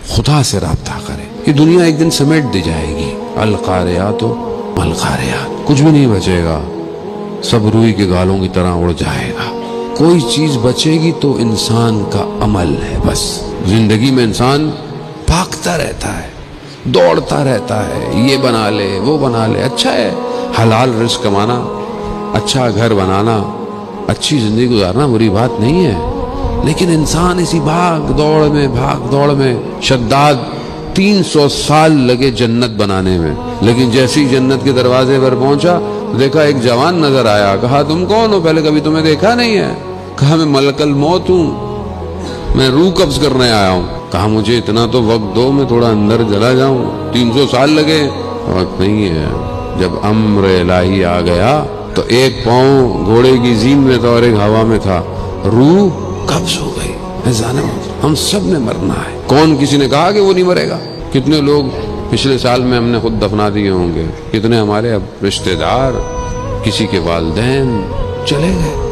خدا سے رابطہ کریں. یہ دنیا ایک دن سمیٹ دی جائے گی. القاریات والقاریات، کچھ بھی نہیں بچے گا، سب روئی کے گالوں کی طرح اڑ جائے گا. کوئی چیز بچے گی تو انسان کا عمل ہے. بس زندگی میں انسان بھاگتا رہتا ہے، دوڑتا رہتا ہے، یہ بنا لے وہ بنا لے. اچھا ہے حلال رزق کمانا، اچھا گھر بنانا، اچھی زندگی گزارنا بری بات نہیں ہے، لیکن انسان اسی بھاگ دوڑ میں شداد 300 سال لگے جنت بنانے میں. لیکن جیسی جنت کے دروازے پر پہنچا دیکھا ایک جوان نظر آیا. کہا تم کون ہو؟ پہلے کبھی تمہیں دیکھا نہیں ہے. کہا میں ملک الموت ہوں، میں روح قبض کرنے آیا ہوں. کہا مجھے اتنا تو وقت دو، میں تھوڑا اندر چلا جاؤں. 300 سال لگے. وقت نہیں ہے. جب امر الہی آ گیا تو ایک پاؤں گھوڑے کی زین میں تھا اور ایک ہوا میں تھا. روح قبض ہو گئی. ہم سب نے مرنا ہے. کون کسی نے کہا کہ وہ نہیں مرے گا؟ کتنے لوگ پچھلے سال میں ہم نے خود دفنا دیے ہوں گے، کتنے ہمارے اب رشتہ دار، کسی کے والدین چلے گئے.